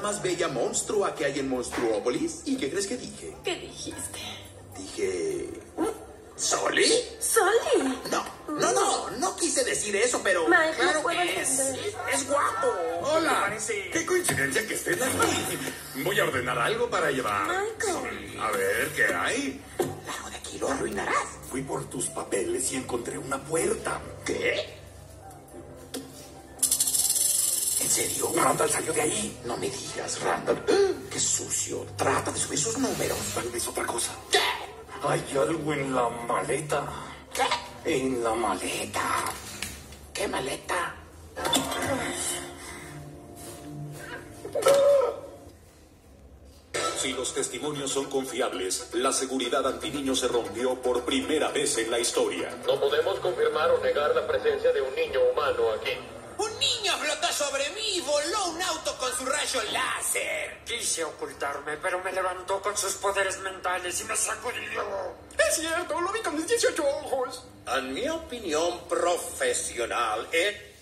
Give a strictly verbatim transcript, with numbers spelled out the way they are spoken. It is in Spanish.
más bella monstrua que hay en Monstruópolis. ¿Y qué crees que dije? ¿Qué dijiste? Dije... ¿Soli? ¿Soli? No, no, no, no quise decir eso, pero... Mike, claro no puedo que es, entender. es guapo. Hola. Parece... Qué coincidencia que estén aquí. Voy a ordenar algo para llevar. Michael. A ver, ¿qué hay? Largo de aquí, lo arruinarás. Fui por tus papeles y encontré una puerta. ¿Qué? ¿En serio? Randall salió de ahí. No me digas, Randall. ¡Qué sucio! Trata de subir sus números. Tal vez otra cosa. ¿Qué? Hay algo en la maleta. ¿Qué? En la maleta. ¿Qué maleta? Si los testimonios son confiables, la seguridad antiniño se rompió por primera vez en la historia. No podemos confirmar o negar la presencia de un niño humano aquí. Un niño flotó sobre mí y voló un auto con su rayo láser. Quise ocultarme, pero me levantó con sus poderes mentales y me sacudió. Es cierto, lo vi con mis dieciocho ojos. En mi opinión profesional, es...